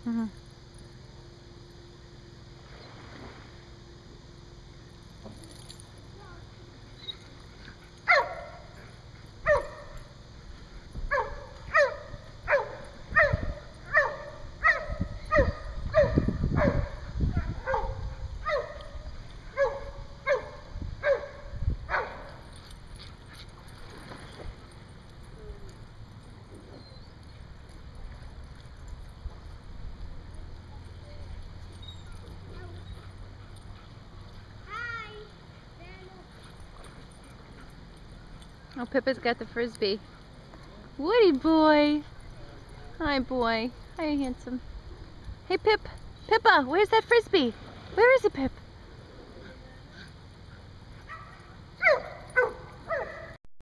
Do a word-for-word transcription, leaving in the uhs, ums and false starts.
Mm-hmm. Oh, Pippa's got the frisbee. Woody boy. Hi, boy. Hi, handsome. Hey, Pip. Pippa, where's that frisbee? Where is it, Pip?